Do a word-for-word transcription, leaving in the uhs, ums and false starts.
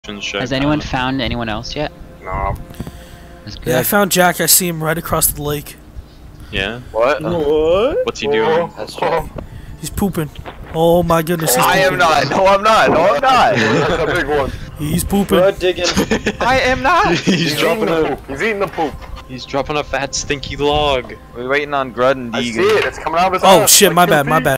Has anyone found anyone else yet? No. That's good. Yeah, I found Jack. I see him right across the lake. Yeah? What? What? What's he doing? That's true. He's pooping. Oh my goodness, he's I pooping. am not. No, I'm not. No, I'm not. That's a big one. He's pooping. Blood digging. I am not. He's, He's dropping eating the a poop. He's eating the poop. he's dropping a fat stinky log. We're waiting on Grud and I Deegan. see it. It's coming out of his Oh ass, shit, like my two bad, my feet. bad.